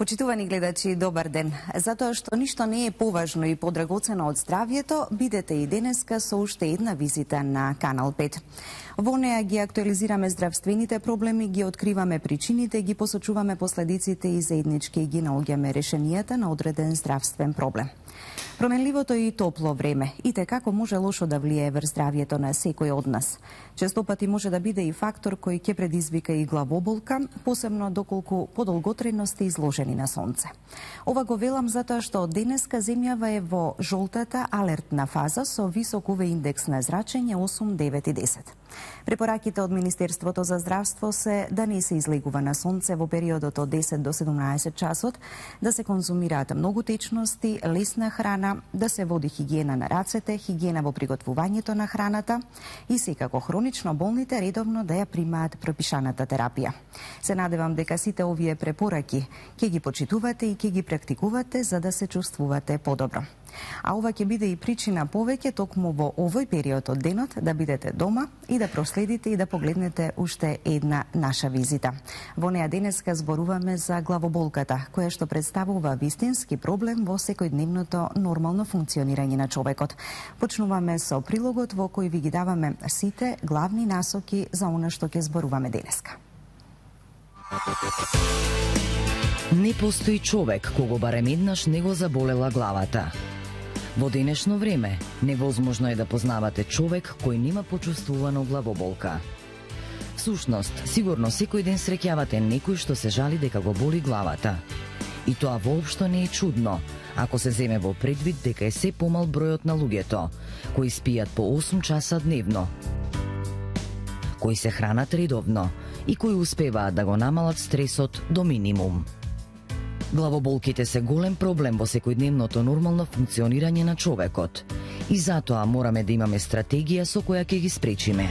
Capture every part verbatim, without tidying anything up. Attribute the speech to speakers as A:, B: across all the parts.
A: Почитувани гледачи, добар ден. Затоа што ништо не е поважно и подрагоцено од здравјето, бидете и денеска со уште една визита на Канал пет. Во неа ги актуализираме здравствените проблеми, ги откриваме причините, ги посочуваме последиците и заеднички ги наоѓаме решенијата на одреден здравствен проблем. Променливото и топло време и те како може лошо да влијае врз здравјето на секој од нас. Често пати може да биде и фактор кој ќе предизвика и главоболка, посебно доколку подолготрajно сте изложени на сонце. Ова го велам затоа што од денеска земјава е во жолтата алертна фаза со висок ю ви индекс на зрачење осум, девет и десет. Препораките од Министерството за здравство се да не се излегува на сонце во периодот од десет до седумнаесет часот, да се конзумираат многу течности, лесна храна, да се води хигиена на рацете, хигиена во приготвувањето на храната и секако хронично болните редовно да ја примаат пропишаната терапија. Се надевам дека сите овие препораки ќе ги почитувате и ќе ги практикувате за да се чувствувате подобро. А ова ќе биде и причина повеќе токму во овој период од денот да бидете дома и да проследите и да погледнете уште една наша визита. Во неа денеска зборуваме за главоболката, која што представува вистински проблем во секојдневното нормално функционирање на човекот. Почнуваме со прилогот во кој ви ги даваме сите главни насоки за она што ќе зборуваме денеска.
B: Не постои човек кого барем еднаш не го заболела главата. Во денешно време, невозможно е да познавате човек кој нема почувствувано главоболка. Всушност, сигурно секој ден среќавате некој што се жали дека го боли главата. И тоа воопшто не е чудно, ако се земе во предвид дека е се помал бројот на луѓето, кои спијат по осум часа дневно, кои се хранат редовно и кои успеваат да го намалат стресот до минимум. Главоболките се голем проблем во секојдневното нормално функционирање на човекот и затоа мораме да имаме стратегија со која ќе ги спречиме.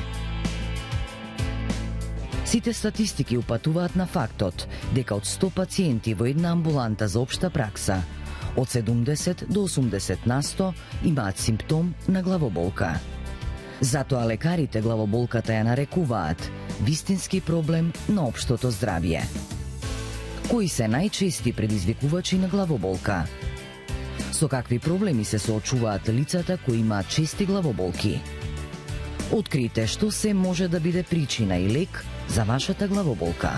B: Сите статистики упатуваат на фактот дека од сто пациенти во една амбуланта за општа пракса, од седумдесет до осумдесет на сто имаат симптом на главоболка. Затоа лекарите главоболката ја нарекуваат вистински проблем на општото здравје. Кои се најчести предизвикувачи на главоболка? Со какви проблеми се соочуваат лицата кои имаат чести главоболки? Открите што се може да биде причина и лек за вашата главоболка.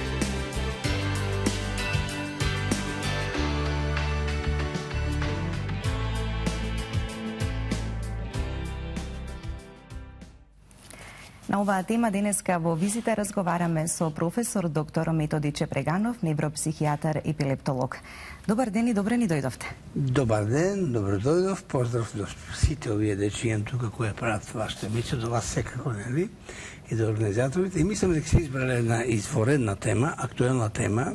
A: На оваа тема денеска во визита разговараме со професор доктор Методи Чепреганов, невропсихијатар и епилептолог. Добар ден и добре ни дојдовте.
C: Добар ден, добро дојдов, поздрав до сите овие дечиња тука кои прават вашата емисија, до вас секако, нели, и до организаторите. И мислам дека се избрале една изворедна тема, актуелна тема,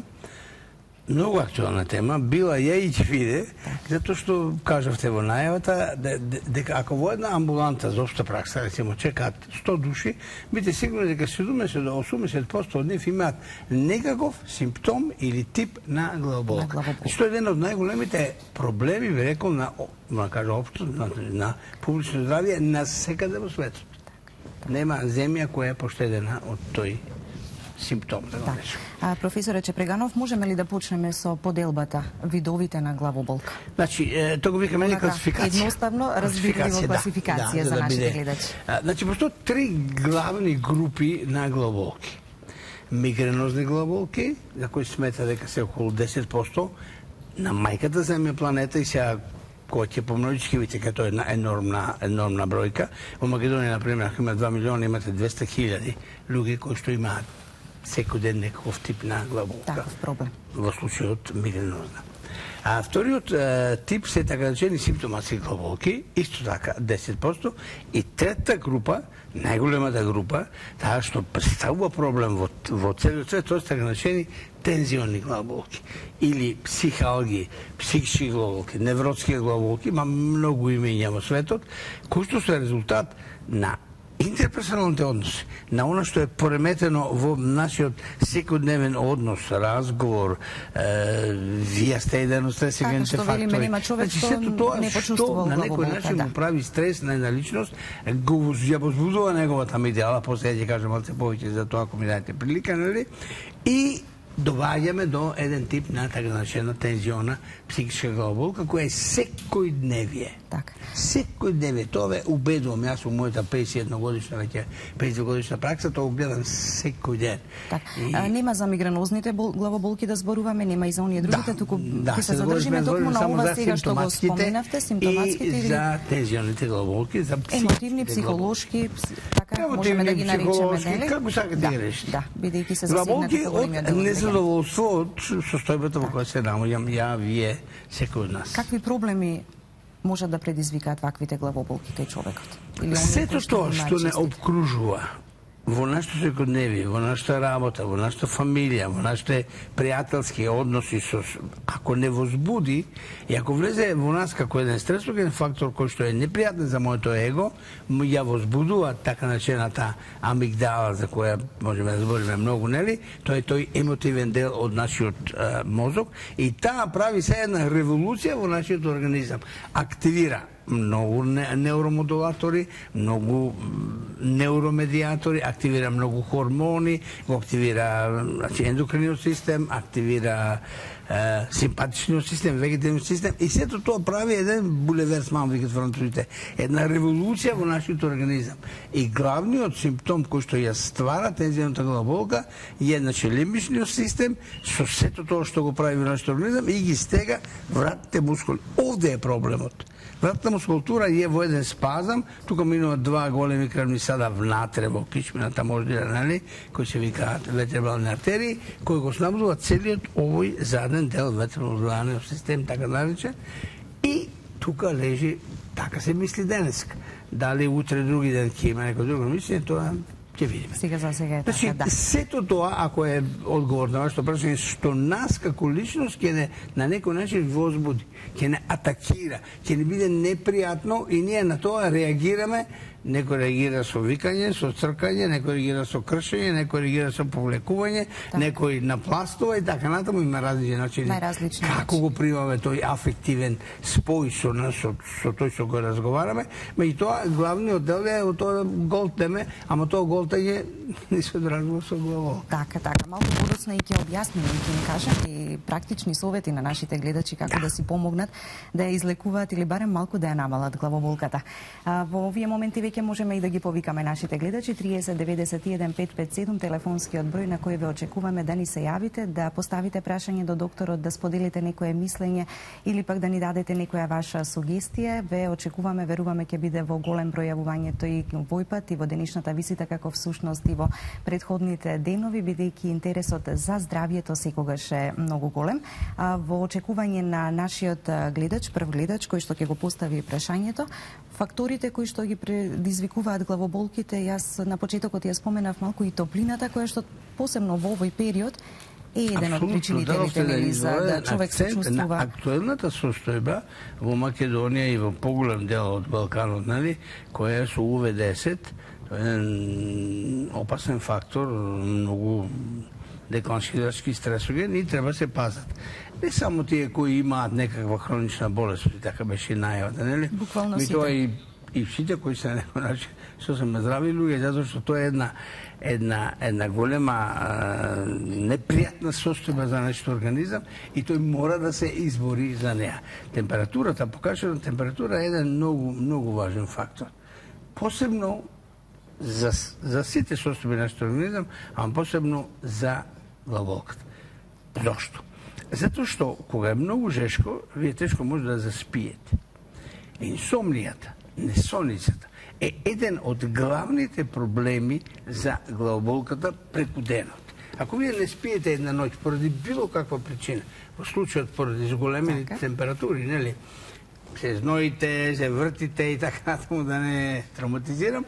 C: многу актуелна тема, била ја и ќе виде, затоа што кажавте во најавата, дека ако во една амбуланта за општа пракса, речемо, чекаат сто души, бидете сигурни дека седумдесет до осумдесет проценти од нив имаат некаков симптом или тип на главоболка. Што е еден од најголемите проблеми, би рекол, на, на кажа општо, на, на публично здравје на секаде во светот. Нема земја која е поштедена од тој симптом, да го речем.
A: А, професоре Чепреганов, можеме ли да почнеме со поделбата видовите на главоболка?
C: Значи, тоа го викаме ни класификација.
A: Едноставно разбирливо класификација за нашите гледачи.
C: Значи, постојат три главни групи на главоболки. Мигренозни главоболки, за кои смета дека се околу десет проценти на мајката земја планета и сега кој ќе помножи, ќе видите дека тоа е една енормна, енормна бројка. Во Македонија, например, ако има два милиона, имате двесте хиљади луѓе кои што имаат секој ден некаков тип на главоболка.
A: Таков проблем.
C: Во случајот мигренозна. А вториот е, тип се така речени симптоматски главоболки, исто така десет проценти. И трета група, најголемата група, таа што представува проблем во, во целиот свет, тоа се така речени тензионни главоболки. Или психалги, психички главоболки, невротски главоболки, има многу имења во светот, кои што се резултат на интерперсоналните односи, на оно што е пореметено во нашиот секојдневен однос, разговор, е, вие сте еден од стресивните фактори.
A: Така што велиме, нема човек што не почувствувал
C: на некој начин
A: да.
C: му прави стрес на една личност, го ја возбудува неговата идеала, после ќе кажам малце повеќе за тоа ако ми дадете прилика, нели? И доаѓаме до еден тип на така наречена тензиона психичка главоболка која е секојдневие.
A: Така.
C: Секојдневие. Тоа ве убедувам, јас во мојата петдесет и една годишна веќе петдесет и две годишна пракса, тоа го гледам секој ден.
A: Так. И... А, нема за мигренозните бол, главоболки да зборуваме, нема и за оние другите,
C: да,
A: туку
C: да,
A: ќе се задржиме токму на ова сега што го споменавте, симптоматските
C: и за тензионите главоболки, за
A: емотивни, психолошки, така можеме да ги наречеме, нели?
C: Како сакате да ги решите?
A: Да, бидејќи се засегнати по големиот дел.
C: Незадоволство од состојбата во која се наоѓам ја, вие, секој од нас.
A: Какви проблеми можат да предизвикаат ваквите главоболки кај човекот?
C: Сето тоа што не обкружува во нашето секојдневие, во нашата работа, во нашата фамилија, во нашите пријателски односи, со, ако не возбуди и ако влезе во нас како еден стресоген фактор кој што е непријатен за моето его, ја возбудува така начената амигдала за која можеме да збориме многу, нели? Тоа е тој емотивен дел од нашиот е, мозок и таа прави се една револуција во нашиот организам. Активира многу неуромодулатори, многу неуромедиатори, активира многу хормони, го активира значи, ендокриниот систем, активира е, симпатичниот систем, вегетативниот систем и сето тоа прави еден булеверс, мам викат французите, една револуција во нашиот организам. И главниот симптом кој што ја ствара тензионата главоболка е значи лимбичниот систем со сето тоа што го прави во нашиот организам и ги стега вратните мускули. Овде е проблемот. Вратната мускултура е во еден спазам, тука минуваат два големи крвни сада внатре во кичмината мождина, нели, кои се викаат вертебрални артерии, кои го снабдува целиот овој заден дел ветерно-мозговиот систем, така наречен, и тука лежи, така се мисли денеска. Дали утре други ден ќе има некој друго мислење, тоа ќе видиме.
A: Сега за сега е така,
C: значи,
A: да.
C: сето тоа, ако е одговор на вашето прашање, што нас како личност ќе не на некој начин возбуди, ќе не атакира, ќе не биде непријатно и ние на тоа реагираме. Некој реагира со викање, со цркање, некој реагира со кршење, некој реагира со повлекување, да. Некој напластува и така натаму, има различни начини.
A: Најразлични
C: Како го примаме тој афективен спој со нас, со, со тој што го разговараме, меѓутоа главниот дел е од тоа голтеме, ама тоа голтење не се одразува со главо.
A: Така, така. Малку подоцна и ќе објасниме и ќе им кажат и практични совети на нашите гледачи како да, да си помогнат да ја излекуваат или барем малку да ја намалат главоболката. А, во овие моменти веќе можеме и да ги повикаме нашите гледачи триесет деветдесет и еден петстотини и петдесет и седум телефонскиот број на кој ве очекуваме да ни се јавите, да поставите прашање до докторот, да споделите некое мислење или пак да ни дадете некоја ваша сугестија. Ве очекуваме, веруваме ќе биде во голем број јавувањето и овој пат и во денешната визита како всушност и во претходните денови, бидејќи интересот за здравјето секогаш е многу голем. А во очекување на нашиот гледач, прв гледач кој што ќе го постави прашањето, факторите кои што ги предизвикуваат главоболките, јас на почетокот ја споменав малку и топлината која што посебно во овој период е еден од причинителите нели за да човек се чувствува.
C: Актуелната состојба во Македонија и во поголем дел од Балканот, нели, која е со У В десет, тоа е еден опасен фактор, многу декланширачки стресоген и треба се пазат. Не само тие кои имаат некаква хронична болест, така беше најавата, нели?
A: Буквално сите.
C: Тоа и и сите кои се на некој начин сосем здрави луѓе, затоа што тоа е една една една голема а, непријатна состојба за нашиот организам и тој мора да се избори за неа. Температурата, покажана температура е еден многу многу важен фактор. Посебно за за сите состојби на нашиот организам, а посебно за главоболката. Зошто? Затоа што кога е многу жешко, вие тешко може да заспиете. Инсомнијата, несоницата е еден од главните проблеми за главоболката преку денот. Ако вие не спиете една ноќ поради било каква причина, во случајот поради зголемени така температури, нели, се зноите, се вртите и така натаму, да не травматизирам,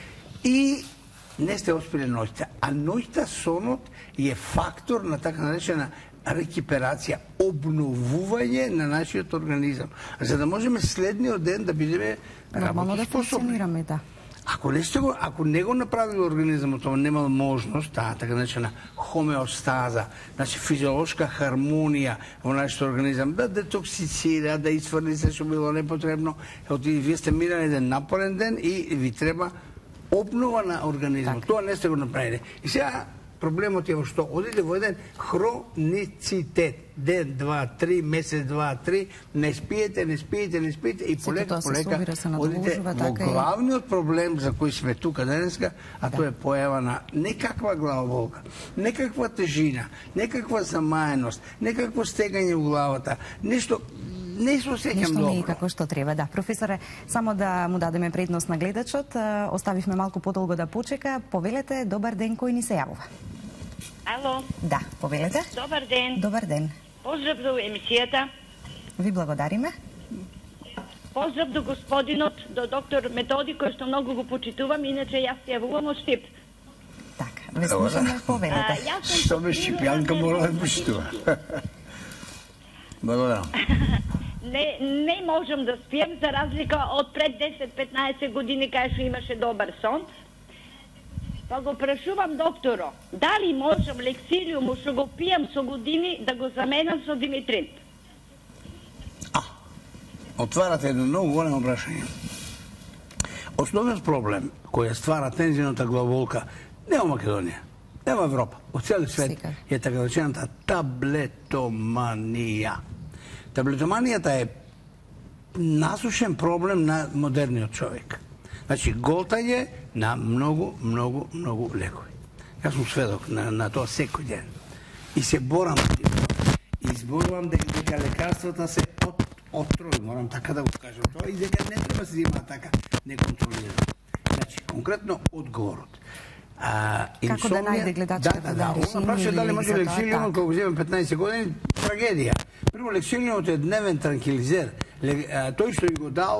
C: и не сте оспили ноќта, а ноќта сонот е фактор на така наречена рекиперација, обновување на нашиот организам, за да можеме следниот ден да бидеме
A: нормално да функционираме, да.
C: Ако не сте го, ако не го направил организмот, тоа немал можност, таа така наречена хомеостаза, значи физиолошка хармонија во нашиот организам, да детоксицира, да изфрли се што било непотребно. Оти вие сте мирали еден напорен ден и ви треба обнова на организмот. Тоа не сте го направили. И сега проблемот е што одите во еден хроницитет. Ден, два, три, месец, два, три, не спиете, не спиете, не спиете и полека, полека одите во главниот проблем за кој сме тука денеска, а тоа е појава на некаква главоболка, некаква тежина, некаква замаеност, некакво стегање у главата, нешто не се осеќам добро.
A: Нешто не е како што треба, да. Професоре, само да му дадеме предност на гледачот, оставивме малку подолго да почека. Повелете, добар ден, кој ни се јавува?
D: Ало.
A: Да, повелете.
D: Добар ден.
A: Добар ден.
D: Поздрав за емисијата.
A: Ви благодариме.
D: Поздрав до господинот, до доктор Методи, кој што многу го почитувам, иначе јас се јавувам од Штип.
A: Така, ве слушаме, повелете.
C: Што ме Штипјанка мора да почитува. Благодарам.
D: Не, не можам да спием, за разлика од пред десет-петнаесет години, кај што имаше добар сон. Па го прашувам докторо, дали можам лексилиуму што го пијам со години да го заменам со димитрин?
C: А, отварате едно многу големо прашање. Основниот проблем кој ствара тензионата главолка не во Македонија, не во Европа, во целиот свет е така наречената таблетоманија. Таблетоманијата е насушен проблем на модерниот човек. Значи, голтање на многу, многу, многу лекови. Јас сум сведок на, на тоа секој ден. И се борам против тоа. И изборувам дека, дека лекарствата се от, отрови, морам така да го кажам тоа, и дека не треба да се има така неконтролирано. Значи, конкретно одговорот. А,
A: Како да најде гледачката
C: да, да, да,
A: решение?
C: Прашува дали може
A: за тоа,
C: лексилиумот, кога го земам петнаесет години, трагедија. Прво, лексилиумот е дневен транкилизер. Тој што ја го дал,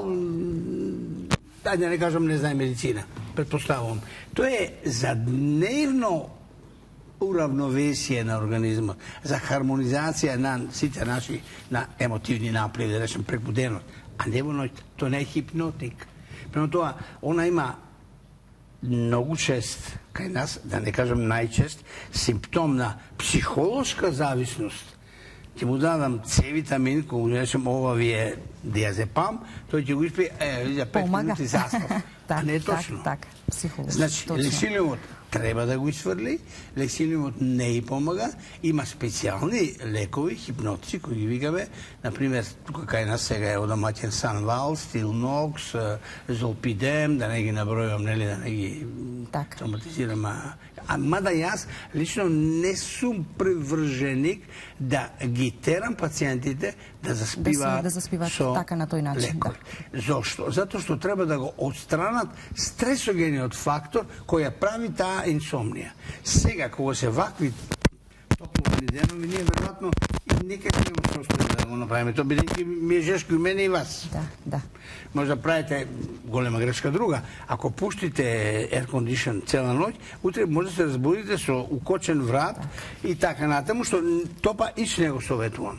C: ајде да не кажам, не знае медицина, предпоставувам. Тоа е за дневно уравновесие на организмот, за хармонизација на сите наши на емотивни напливи, да речем, преку денот, а не во ноќта. Тоа не е хипнотик. Према тоа, она има многу чест, кај нас, да не кажам најчест, симптом на психолошка зависност. Ќе му дадам С витамин, кога му речем ова ви е диазепам, тој ќе го испие, е, за пет минути заспав. А не е точно.
A: Так, так, психолошки.
C: Значи, лексилиумот треба да го исфрли, лексилиумот не и помага, има специјални лекови, хипнотици, кои ги викаме, например, тука кај нас сега е одаматен Санвал, Стилнокс, Золпидем, да не ги набројувам, нели, да не ги травматизирам. А мада јас лично не сум приврженик да ги терам пациентите да заспиваат
A: да заспиваат
C: со
A: така на тој начин.
C: лекови. Зошто? Затоа што треба да го отстранат стресогениот фактор кој ја прави таа инсомнија. Сега, кога се вакви топловни денови, ние веројатно никако нема состојба да го направиме. Тоа бидејќи ми е жешко и мене и вас.
A: Да, да.
C: Може да правите голема грешка друга. Ако пуштите air condition цела ноќ, утре може да се разбудите со укочен врат и така натаму, што топа иш не го советувам.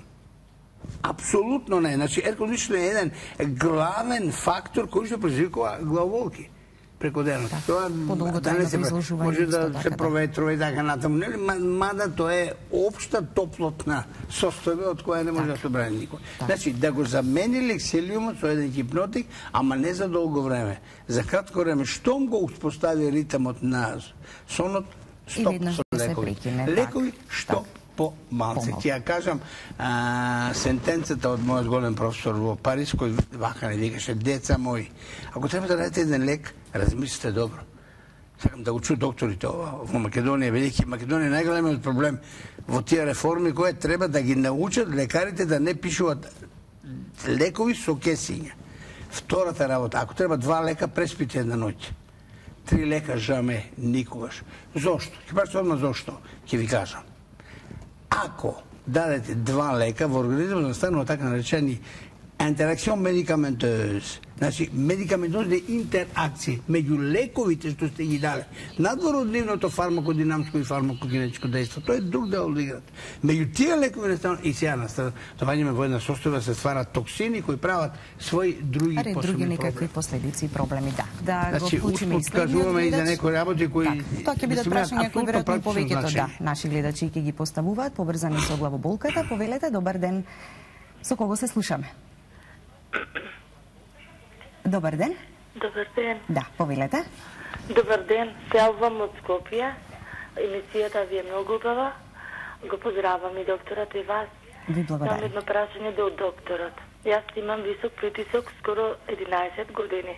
C: Апсолутно не. Значи, air condition е еден главен фактор кој што предизвикува главолки преку денот. Тоа
A: да не се
C: може да се проветрува и така натаму, нели, мада тоа е општа топлотна состојба од која не може да се брани никој. Значи, да го замени лексилиумот со еден хипнотик, ама не за долго време. За кратко време, штом го успостави ритмот на сонот, стоп со лекови. Лекови, што по-малце. Ќе ја кажам а, сентенцата од мојот голем професор во Париз, кој вака не викаше: деца мои, ако треба да дадете еден лек, размислите добро. Сакам да го чу докторите ова во Македонија, велики Македонија најголемиот проблем во тие реформи кои треба да ги научат лекарите да не пишуваат лекови со кесиња. Втората работа, ако треба два лека, преспите една ноќ. Три лека жаме никогаш. Зошто? Ќе прашате одма зошто, ќе ви кажам. Ако дадете два лека, во организмот настанува така наречени интеракцион медикаментоз, значи медикаментозни интеракции меѓу лековите што сте ги дале, надвор од нивното фармакодинамско и фармакогенетичко дејство, тоа е друг дел од играта. Меѓу тие лекови настанува и сега настанувањаме во една состојба се стварат токсини кои прават своји други
A: Аре,
C: посебни
A: други некакви
C: проблеми.
A: последици и проблеми, да. Да
C: Значи,
A: го вклучиме и
C: успут кажуваме и за некои работи кои...
A: Так, тоа ќе бидат прашања кои веројатно и повеќето, да, наши гледачи ќе ги поставуваат, поврзани со главоболката. Повелете, добар ден. Со кого се слушаме? Добар ден.
E: Добар ден.
A: Да, повелете.
E: Добар ден, се јавувам од Скопје. емисијата ви е многу убава. Го поздравам и докторот и вас.
A: Ви благодарам.
E: Имам едно прашање до докторот. Јас имам висок притисок скоро единаесет години.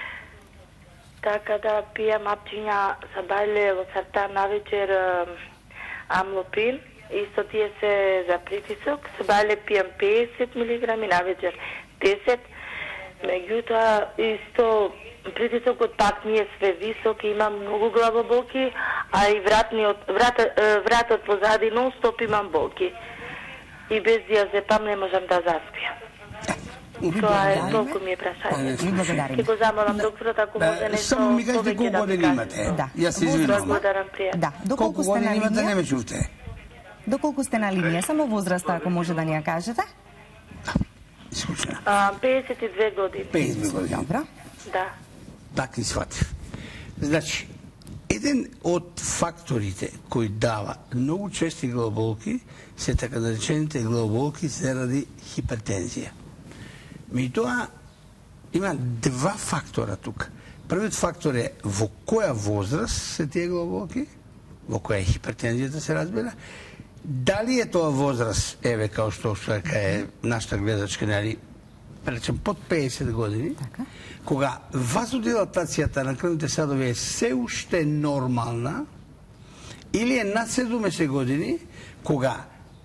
E: Така да пијам апчиња сабајле во сарта навечер амлопин. Исто тие се за притисок. Сабајле пијам педесет милиграми навечер десет. Меѓутоа исто притисокот пак ми е све висок, имам многу главоболки, а и вратниот, врат, вратот позади нон стоп имам болки. И без диазепам не можам да заспиам. Тоа е, толку ми е прашање.
A: Ви благодарим.
E: Ке го замолам докторот, ако може нешто
C: Само ми кажете колку години имате.
A: Да.
C: Јас се извинувам.
E: Благодарам, пријатно.
A: Да, доколку
C: Колку
A: сте на
C: години имате, не
A: линија?
C: ме чувте.
A: Доколку сте на линија, само возраста ако може да ни ја кажете?
C: Исклучена.
E: А, педесет и две години.
C: педесет и две години.
A: Добро.
E: Да.
C: Така и сватив. Значи, еден од факторите кои дава многу чести главоболки се така наречените главоболки заради хипертензија. Меѓутоа, има два фактора тука. Првиот фактор е во која возраст се тие главоболки, во која е хипертензијата се разбира. Дали е тоа возраст, еве, као што што е нашата гледачка, нели, пречем под педесет години,
A: Така.
C: кога вазодилатацијата на крвните садови е се уште нормална, или е над седумесет години, кога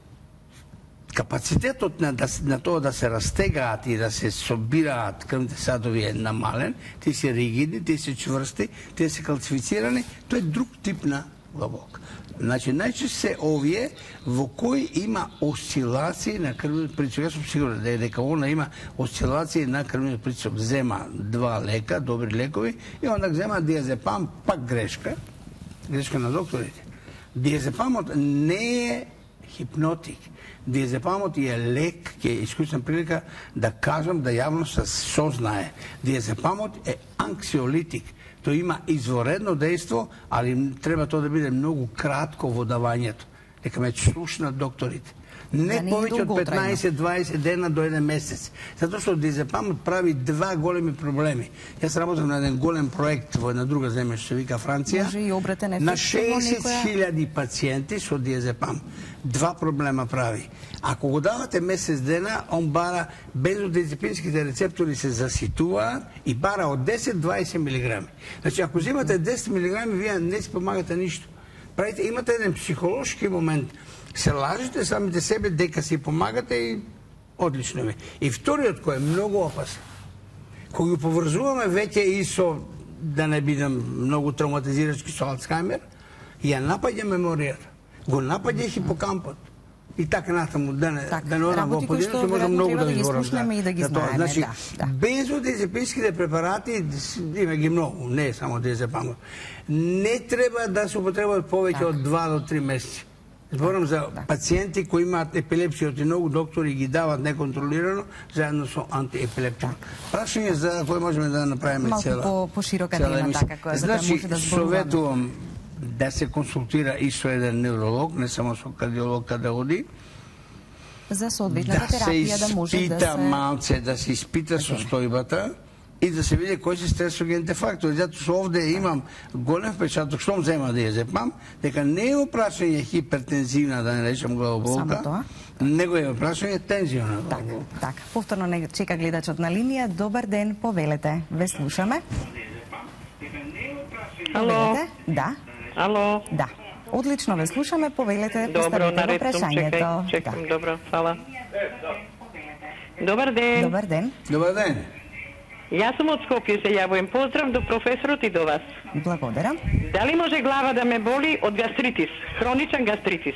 C: капацитетот на, да, на тоа да се растегаат и да се собираат крвните садови е намален, тие се ригидни, тие се чврсти, тие се калцифицирани, тоа е друг тип на главоболка. Значи, најчесто се овие во кои има осцилации на крвниот притисок. Јас сум сигурен дека она има осцилации на крвниот притисок. Зема два лека, добри лекови, и onda зема диазепам, пак грешка, грешка на докторите. Диазепамот не е хипнотик. Диазепамот е лек, ќе искористам прилика да кажам да јавноста сознае. Диазепамот е анксиолитик. Тој има изворедно дејство, али треба тоа да биде многу кратко во давањето. Дека ме слушнат докторите. Не
A: Да не е
C: повеќе од
A: долготрајно.
C: петнаесет до дваесет дена до еден месец. Затоа што диазепамот прави два големи проблеми. Јас работам на еден голем проект во една друга земја што се вика Франција.
A: Може и обратен ефект
C: На
A: во
C: шеесет
A: некоја-
C: хиљади пациенти со диазепам. Два проблема прави. Ако го давате месец дена, он бара бензодиазепинските рецептори се заситуваат и бара од десет до дваесет милиграми. Значи, ако взимате десет милиграми, вие не си помагате ништо. Правите, имате еден психолошки момент. Се лажите самите себе дека си помагате и одлично ми. И вториот кој е многу опасен. Кога го поврзуваме веќе и со, да не бидам многу травматизирачки, со Алцхаймер, ја напаѓа меморијата. Го напаѓа и хипокампот. И така натаму, да не,
A: Так,
C: да не одам во
A: работи кои што
C: подијаното, можам
A: веројатно
C: многу
A: треба
C: да
A: да ги
C: зборам.
A: слушнеме и да ги
C: за тоа.
A: знаеме,
C: Значи,
A: да, да.
C: бензодиазепинските препарати, има ги многу, не е само диазепамот. Не треба да се употребуваат повеќе од два до три месеци. Зборам за пациенти кои имаат епилепсија, и многу доктори ги дават неконтролирано заедно со антиепилептик. Прашање за кој можеме да направиме
A: Малку
C: цела.
A: по- поширока
C: цела
A: тема,
C: емисија.
A: така, која за да
C: Значи,
A: може да зборуваме.
C: советувам да се консултира и со еден невролог, не само со кардиолог каде оди,
A: За соодветната
C: да се
A: терапија да може да
C: испита
A: се...
C: малце, да се испита состојбата и да се види кои се стресогените фактори. Затоа што овде имам голем впечаток, што зема диазепам, дека не е опрашање хипертензивна, да не речем главоболка,
A: Само тоа?
C: него е опрашање тензиона
A: Така,
C: главоболка.
A: така. Повторно не чека гледачот на линија. Добар ден, повелете. Ве слушаме.
F: Ало,
A: Повелете? Да,
F: ало.
A: да. Одлично ве слушаме, повелете,
F: Добро,
A: поставете го
F: наред сум, чекај,
A: прашањето.
F: чекам,
A: Да.
F: добро, фала. Добар ден.
A: Добар ден.
C: Добар ден.
F: Јас сум од Скопје, се јавувам. Поздрав до професорот и до вас.
A: Благодарам.
F: Дали може глава да ме боли од гастритис, хроничен гастритис?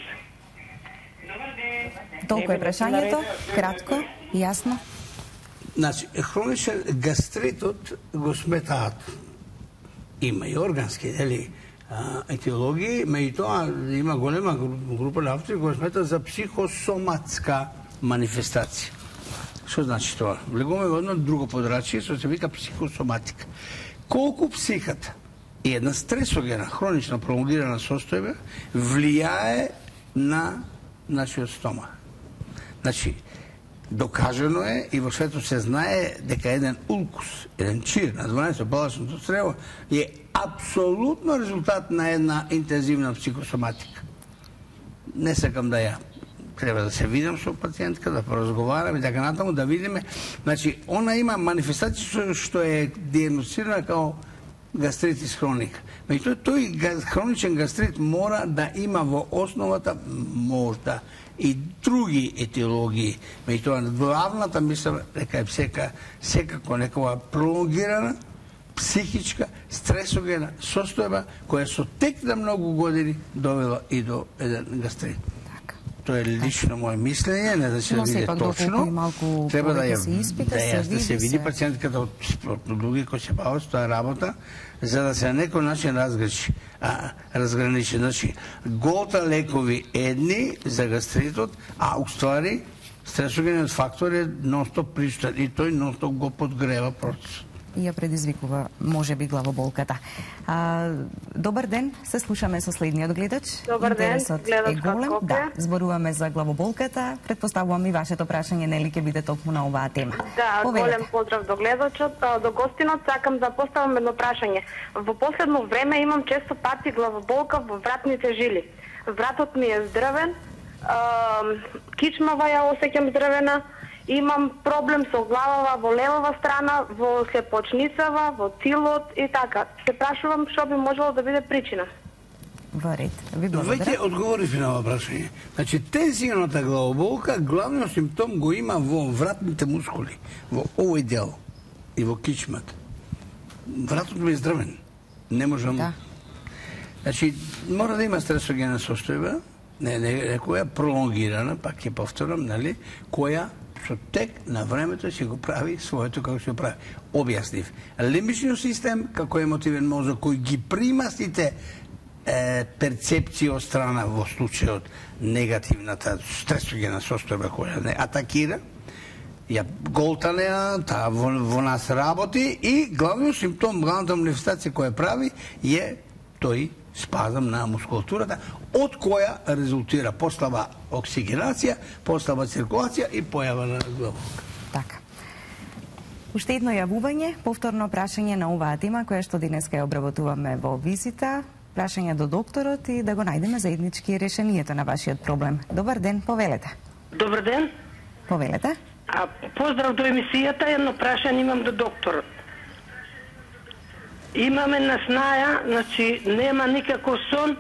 A: Толку е прашањето, кратко, јасно.
C: Значи, хроничен гастритот го сметаат. Има и органски, нели, етиологии, меѓутоа има голема група на автори кои го сметаат за психосоматска манифестација. Што значи тоа? Влегуваме во едно друго подрачје, што се вика психосоматика. Колку психата и една стресогена, хронична, пролонгирана состојба влијае на нашиот стомах. Значи, докажено е и во светот се знае дека еден улкус, еден чир на дванаесет балачното црево е апсолутно резултат на една интензивна психосоматика. Не сакам да ја треба да се видам со пациентка, да поразговарам и така натаму, да видиме. Значи, она има манифестација што е диагностицирана као гастритис хроника. Меѓутоа, тој хроничен гастрит мора да има во основата можда и други етиологии. Меѓутоа, главната мисла дека е сека, секако некоја пролонгирана психичка, стресогена состојба која со тек на многу години довела и до еден гастрит. Тоа е лично моје мислење, не да се
A: Но
C: види точно. Треба да ја
A: се испита,
C: да,
A: се
C: да се види
A: се...
C: пациентката од, од други кои се бават со таа работа, за да се на некој начин разграничи. А, разграничи. Значи, голта лекови едни за гастритот, а уствари стресогенот фактор е нон-стоп присутен и тој нон-стоп го подгрева процесот.
A: И ја предизвикува, може би, главоболката. А, добар ден, се слушаме со следниот гледач.
G: Добар ден,
A: Интересот
G: гледач
A: е голем.
G: од Скопје.
A: Да, зборуваме за главоболката. Предпоставувам и вашето прашање нели ќе биде токму на оваа тема.
G: Да,
A: Повелете.
G: голем поздрав до гледачот, а, до гостинот. Сакам да поставам едно прашање. Во последно време имам често пати главоболка во вратните жили. Вратот ми е здравен, а, кичмава ја осеќам здравена, имам проблем со главава во левава страна, во слепочницава, во тилот и така. Се прашувам што би можело да биде причина.
A: Во ред. Ви
C: Веќе
A: благодарам.
C: одговорив на ова прашање. Значи, тензионата главоболка, главниот симптом го има во вратните мускули, во овој дел и во кичмата. Вратот ми е здравен. Не можам...
A: Да.
C: Значи, мора да има стресогена состојба, не, не, некоја пролонгирана, пак ќе повторам, нали, која со тек на времето ќе го прави своето како ќе го прави. Објаснив. Лимбичниот систем, како емотивен мозок, кој ги прима сите е, перцепции од страна во случајот негативната стресогена состојба која не атакира, ја голтанеа, таа во, во нас работи и главниот симптом, главната манифестација која прави е тој спазам на мускулатурата, од која резултира послаба оксигенација, послаба циркулација и појава на главоболка.
A: Така. Уште едно јавување, повторно прашање на оваа тема која што денеска ја обработуваме во визита, прашање до докторот и да го најдеме заеднички решението на вашиот проблем. Добар ден, повелете.
F: Добар ден.
A: Повелете.
F: А поздрав до емисијата, едно прашање имам до докторот. Имаме наснаја, значи нема никаков сон,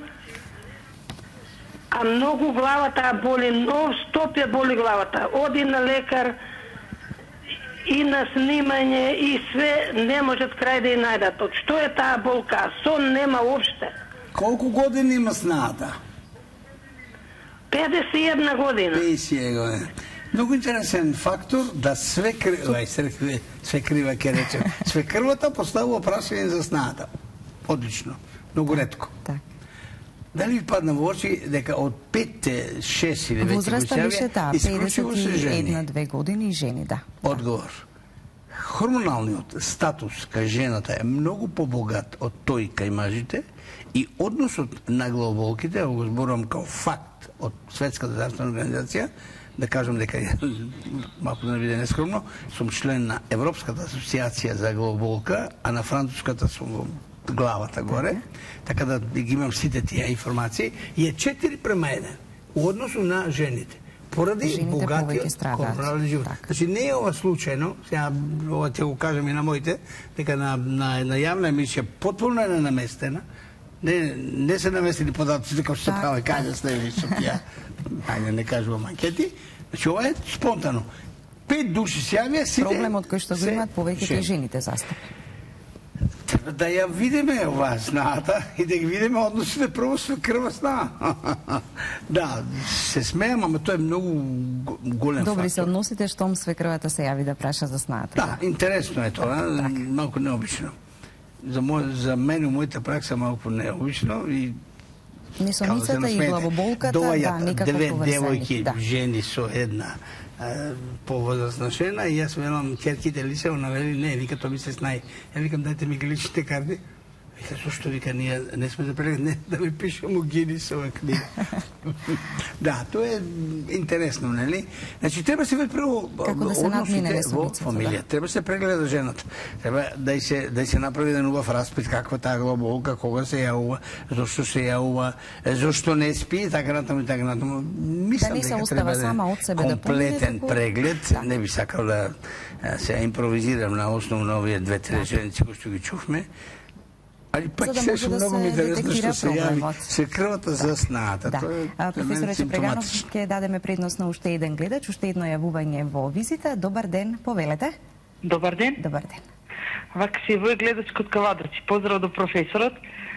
F: а многу главата боли, нон стоп ја боли главата. Оди на лекар и на снимање и све не можат крај да ја најдат. Од што е таа болка? Сон нема уопште.
C: Колку години има сната?
F: педесет и една година.
C: педесет и една година. Многу интересен фактор да све крива, све крива ке речем, све крвата поставува прашање за сната. Одлично, многу ретко.
A: Так.
C: Дали ви падна во очи дека од пет шест или веќе
A: Возраста беше таа,
C: исклучиво се
A: педесет и
C: жени?
A: една две години и жени, да.
C: Одговор. Хормоналниот статус кај жената е многу побогат од тој кај мажите и односот на главоболките, го зборувам као факт од Светската здравствена организација, да кажам дека малку да не биде нескромно, сум член на Европската асоциација за главоболка, а на француската сум во главата горе, така да ги имам сите тие информации, и е четири према еден у односу на жените. Поради
A: Жените
C: богатиот
A: повеќе страдаат.
C: корпорален живот.
A: Так.
C: Значи не е ова случајно, сега ова ќе го кажам и на моите, дека на, на, на јавна емисија потполно е ненаместена, не, не се наместили податоците како што се
A: Так.
C: прави, кај сте ви со тија, ајде не кажувам анкети, значи ова е спонтано. Пет души се јавија, сите...
A: Проблемот кој што го
C: се
A: имаат повеќето
C: жени.
A: и жените застапи.
C: Треба да ја видиме оваа сната и да ги видиме односите прво со крва сна. Да, се смеам, ама тоа е многу го- голем
A: Добри се
C: фактор.
A: односите штом свекрвата се јави да праша за сната.
C: Да, интересно е тоа, малку необично. За, мој, за мене, мојата пракса малку необично и
A: Несоницата и главоболката, да, некако
C: две
A: поврзани.
C: девојки,
A: Да.
C: жени со една а, повозрастна жена и јас велам керките ли се, она вели не, вика тоа ми се снај. Ја викам дајте ми ги личните карти. Вика, зашто вика, ние не сме да прегледаме, да ми пишемо Гинисова книга. Да, тоа е интересно, нели? Значи, треба се веќе прво односите во фамилија. Треба се прегледа жената. Треба да се да се направи еден убав распит каква таа глоболка, кога се јавува, зошто се јавува, зошто не спи, така натаму и така натаму. Мислам дека треба да комплетен преглед. Не би сакал да се импровизирам на основу на овие две-три реченици кои што ги чувме. Али пак се што многу ми интересно што се јави, се крвата за снаата.
A: Да. Професоре Чепреганов, ќе дадеме предност на уште еден гледач, уште едно јавување во визита. Добар ден, повелете.
H: Добар ден.
A: Добар ден.
H: Вака си вој гледач код Кавадрци. Поздрав до професорот.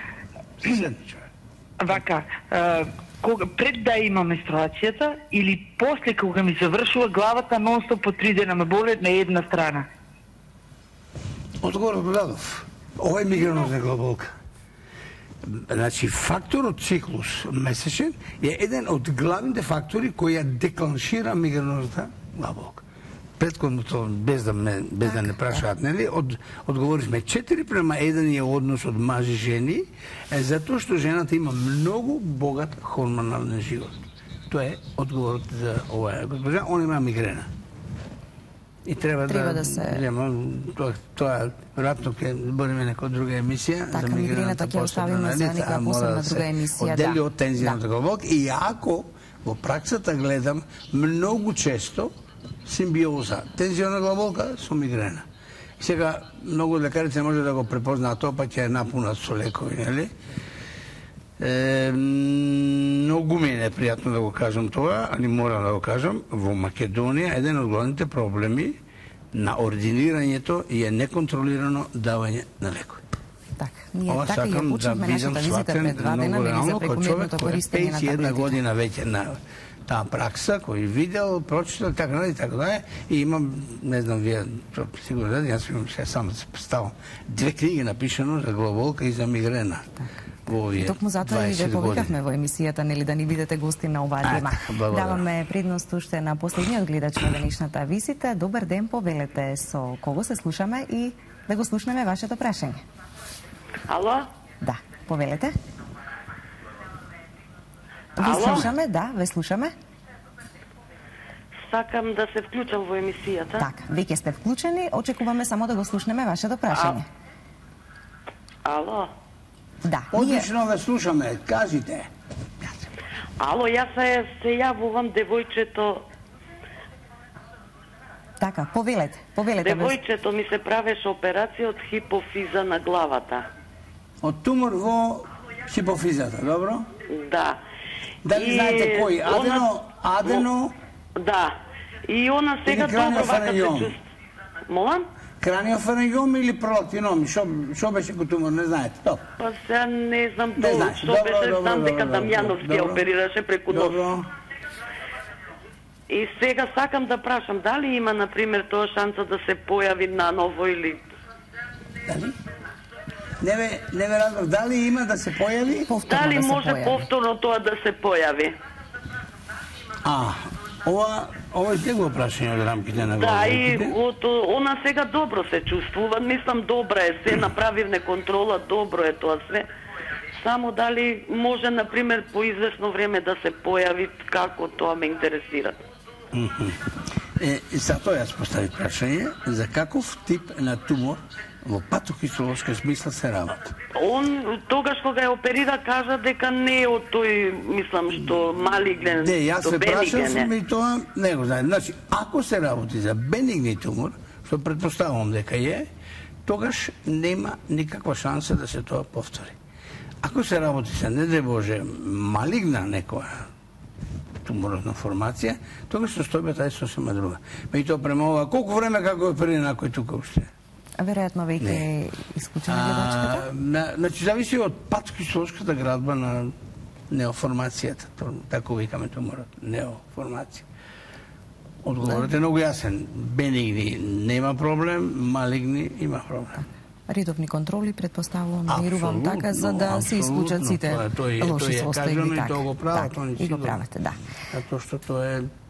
H: Вака, кога пред да има менструацијата или после кога ми завршува главата нонстоп по три дена ме болет на една страна?
C: Одговор го дадов. Ова е мигренозна глоболка. Значи, факторот циклус месечен е еден од главните фактори кои ја декланшира мигренозната глоболка. Предходното, без да, ме, без да не прашаат, нели, од, одговоривме четири према еден е однос од мажи и жени, е затоа што жената има многу богат хормонален живот. Тоа е одговорот за оваа госпожа, он има мигрена. И треба,
A: треба да,
C: да
A: се...
C: Нема, тоа, тоа веројатно ќе збориме нека друга емисија
A: така,
C: за мигрената
A: ќе оставиме за нека посебна друга емисија.
C: Оддели
A: да.
C: од тензионата да. глоболка и ако во праксата гледам многу често симбиоза тензиона глоболка со мигрена. И сега многу лекарите може да го препознаат тоа, па ќе ја напунат со лекови, нели? Е, многу ми е непријатно да го кажам тоа, али морам да го кажам, во Македонија еден од главните проблеми на ординирањето е неконтролирано давање на лекови.
A: Така, ние Ова така ја почнавме да нашата визита пред два дена, нели за прекомерното користење на таблетите.
C: Една година веќе на таа пракса, кој видел, прочитал, така и така да и имам, не знам, вие сигурно да, јас имам се само да се представам, две книги напишано за глоболка и за мигрена.
A: Така. Токму затоа и ве повикавме во емисијата, нели, да ни бидете гости на оваа тема. Даваме предност уште на последниот гледач на денешната визита. Добар ден, повелете со кого се слушаме и да го слушнеме вашето прашање.
H: Ало?
A: Да, повелете. Ви
H: Ало?
A: слушаме, да, ве слушаме.
H: Сакам да се вклучам во емисијата.
A: Така, веќе сте вклучени, очекуваме само да го слушнеме вашето прашање.
H: Ало?
A: Да.
C: Одлично ве слушаме, кажите.
H: Ало, јас се, се јавувам девојчето.
A: Така, повелете, повелете.
H: Девојчето ми се правеше операција од хипофиза на главата.
C: Од тумор во хипофизата, добро?
H: Да.
C: Дали и... знаете кој? Адено,
H: она...
C: адено...
H: Да. И она сега добро вака се чувствува. Молам?
C: Краниофарингиом или пролактином? Шо, шо беше ко тумор, не знаете? Топ.
H: Па сега не знам долу, што беше, знам дека Дамјанов ќе оперираше преку нос.
C: Добро.
H: И сега сакам да прашам, дали има, например, тоа шанса да се појави наново или...
C: Дали? Не ве, не ве разбрав, дали има да се појави?
A: Повторно
H: дали
A: да
H: може
A: појави.
H: повторно тоа да се појави?
C: А, ова, ова е тегло прашање од рамките на
H: Да, и
C: глобалките.
H: од, она сега добро се чувствува, мислам добра е, се направивме контрола, добро е тоа све. Само дали може, например, по известно време да се појави, како тоа ме интересира.
C: Е, затоа јас постави прашање за каков тип на тумор во патохистолошка смисла се работи.
H: Он тогаш кога ја оперира кажа дека не е од тој, мислам, што малигнен,
C: Не, јас
H: што
C: се прашав
H: бенигнен е.
C: и тоа не го знаем. Значи, ако се работи за бенигни тумор, што предпоставувам дека е, тогаш нема никаква шанса да се тоа повтори. Ако се работи за, не дај Боже, малигна некоја туморозна формација, тогаш состојбата е сосема друга. Меѓутоа према ова, колку време како оперира некој тука уште?
A: Веројатно веќе е исклучена гледачката?
C: Значи, зависи од патохистолошката градба на неоформацијата, така викаме туморот, неоформација. Одговорот е многу јасен. Бенигни нема проблем, малигни има проблем.
A: Редовни контроли, предпоставувам, мирувам така, за да се исклучат сите лоши состојби.
C: И тоа го прават,
A: и го правите, да.
C: Затоа што тоа е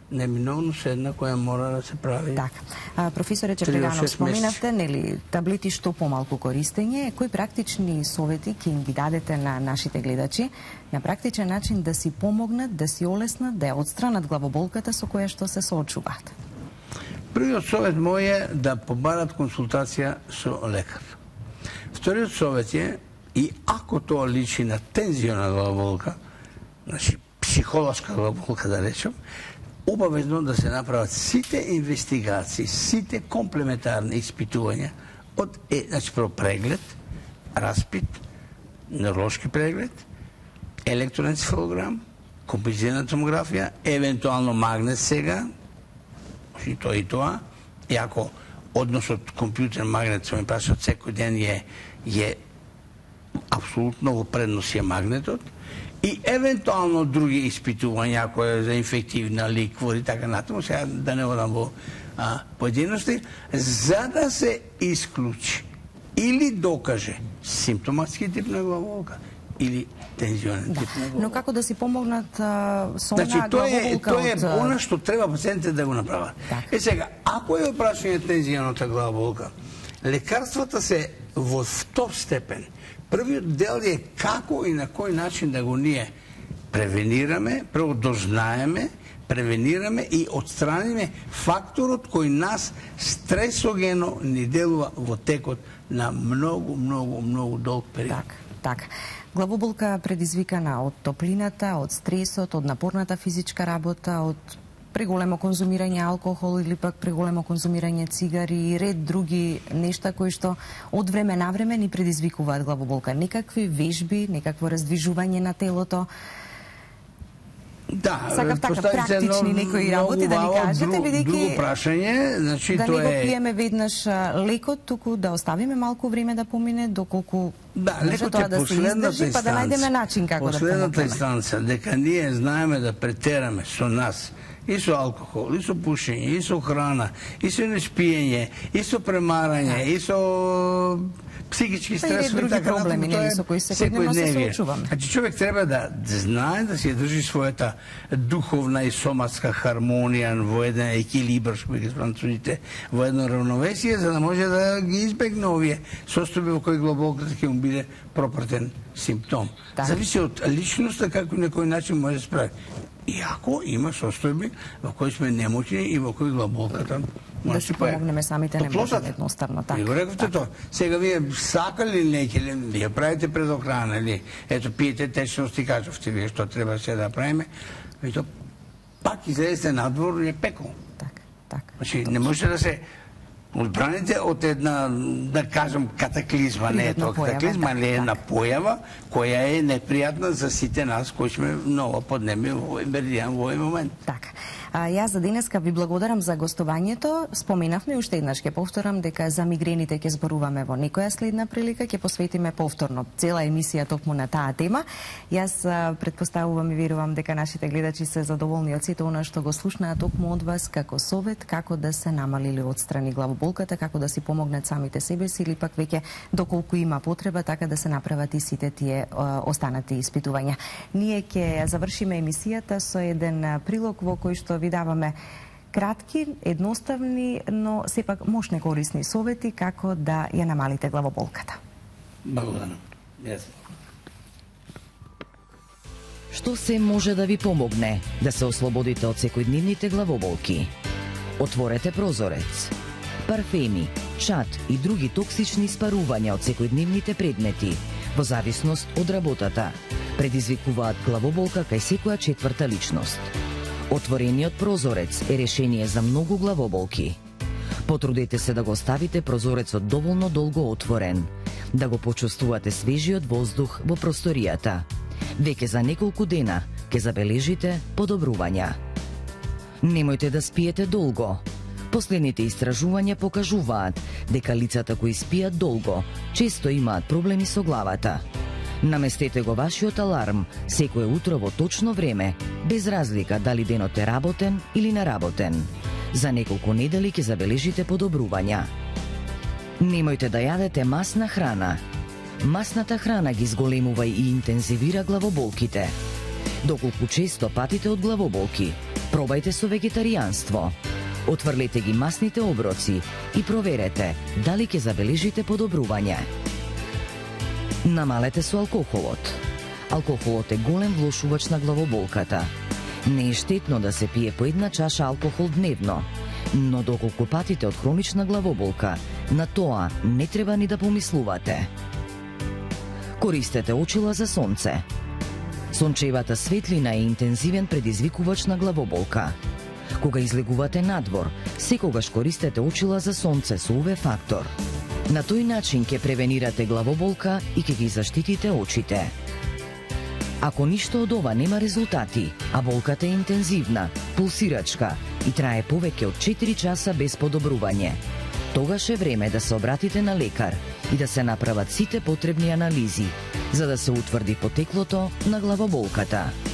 C: неминовно се една која мора да се прави.
A: Така. А, професоре Чепреганов, споменавте, нели, таблети што помалку користење, кои практични совети ќе им ги дадете на нашите гледачи на практичен начин да си помогнат, да си олеснат, да ја отстранат главоболката со која што се соочуваат?
C: Првиот совет мој е да побарат консултација со лекар. Вториот совет е, и ако тоа личи на тензиона главоболка, значи психолошка главоболка да речем, обавезно да се направат сите инвестигации, сите комплементарни испитувања од е, значи прво преглед, распит, невролошки преглед, електроенцефалограм, композитивна томографија, евентуално магнет сега, и тоа и тоа, и ако односот компјутер магнет се ми прашат секој ден е, е апсолутно во предност е магнетот, и евентуално други испитувања, ако е за инфективна ликвор и така натаму, сега да не одам во поединости, за да се исклучи или докаже симптоматски тип на главоболка или тензионен тип на главоболка.
A: Но како да си помогнат а, со она
C: значи,
A: главоболка?
C: Тоа е,
A: од...
C: тоа е она што треба пациентите да го направат.
A: Так.
C: Е сега, ако е опрашање тензионата главоболка, лекарствата се во втор степен. Првиот дел е како и на кој начин да го ние превенираме, прво дознаеме, превенираме и отстраниме факторот кој нас стресогено ни делува во текот на многу, многу, многу долг период.
A: Так, так. Главоболка предизвикана од топлината, од стресот, од напорната физичка работа, од преголемо конзумирање алкохол или пак преголемо конзумирање цигари и ред други нешта кои што од време на време ни предизвикуваат главоболка. Некакви вежби, некакво раздвижување на телото.
C: Да,
A: сакав така практични некои работи да ни кажете, бидејќи
C: друго прашање, значи
A: да
C: тоа
A: не го
C: е
A: пиеме веднаш лекот, туку да оставиме малку време да помине доколку
C: да, лекот
A: тоа
C: е
A: да се издржи, па да најдеме начин како да помогнеме.
C: Последната инстанца, дека ние знаеме да претераме со нас и со алкохол, и со пушење, и со храна, и со неспиење, и со премарање, и со психички стрес и
A: други проблеми нели со кои секојдневно се соочуваме.
C: Значи човек треба да знае да си држи својата духовна и соматска хармонија во еден екилибр, што ги французите, во едно равновесие, за да може да ги избегне овие состојби во кои главоболката ќе му биде пропратен симптом. Да. Зависи од личноста како на кој начин може да се справи. Иако има состојби во кои сме немоćни и во кои главоболката
A: да си помогнеме самите не може едноставно така.
C: Ви го рекавте тоа. Сега вие сакали или не, вие правите предохрана или ето пиете течност и кажавте вие што треба се да правиме, и то пак излезете надвор и е пеко.
A: Така, така.
C: Значи не може да се одбраните од една, да кажам, катаклизма, не е тоа катаклизма, али е една појава која е непријатна за сите нас кои сме ново поднеми во овој меридијан во овој момент.
A: Така. А, јас за денеска ви благодарам за гостувањето. Споменавме уште еднаш ќе повторам дека за мигрените ќе зборуваме во некоја следна прилика, ќе посветиме повторно цела емисија токму на таа тема. Јас претпоставувам и верувам дека нашите гледачи се задоволни од сето она што го слушнаа токму од вас како совет како да се намали или отстрани главоболката, како да си помогнат самите себе си или пак веќе доколку има потреба така да се направат и сите тие останати испитувања. Ние ќе завршиме емисијата со еден прилог во кој што ви даваме кратки, едноставни, но сепак мощни корисни совети како да ја намалите главоболката.
C: Благодарам. Yes.
B: Што се може да ви помогне да се ослободите од секојдневните главоболки? Отворете прозорец. Парфеми, чад и други токсични испарувања од секојдневните предмети, во зависност од работата, предизвикуваат главоболка кај секоја четврта личност. Отворениот прозорец е решение за многу главоболки. Потрудете се да го оставите прозорецот доволно долго отворен, да го почувствувате свежиот воздух во просторијата. Веќе за неколку дена ќе забележите подобрувања. Немојте да спиете долго. Последните истражувања покажуваат дека лицата кои спиат долго често имаат проблеми со главата. Наместете го вашиот аларм секое утро во точно време, без разлика дали денот е работен или неработен. За неколку недели ќе забележите подобрувања. Немојте да јадете масна храна. Масната храна ги зголемува и интензивира главоболките. Доколку често патите од главоболки, пробајте со вегетаријанство. Отврлете ги масните оброци и проверете дали ќе забележите подобрување. Намалете со алкохолот. Алкохолот е голем влошувач на главоболката. Не е штетно да се пие по една чаша алкохол дневно, но доколку патите од хронична главоболка, на тоа не треба ни да помислувате. Користете очила за сонце. Сончевата светлина е интензивен предизвикувач на главоболка. Кога излегувате надвор, секогаш користете очила за сонце со ю ви фактор. На тој начин ќе превенирате главоболка и ќе ги заштитите очите. Ако ништо од ова нема резултати, а болката е интензивна, пулсирачка и трае повеќе од четири часа без подобрување, тогаш е време да се обратите на лекар и да се направат сите потребни анализи, за да се утврди потеклото на главоболката.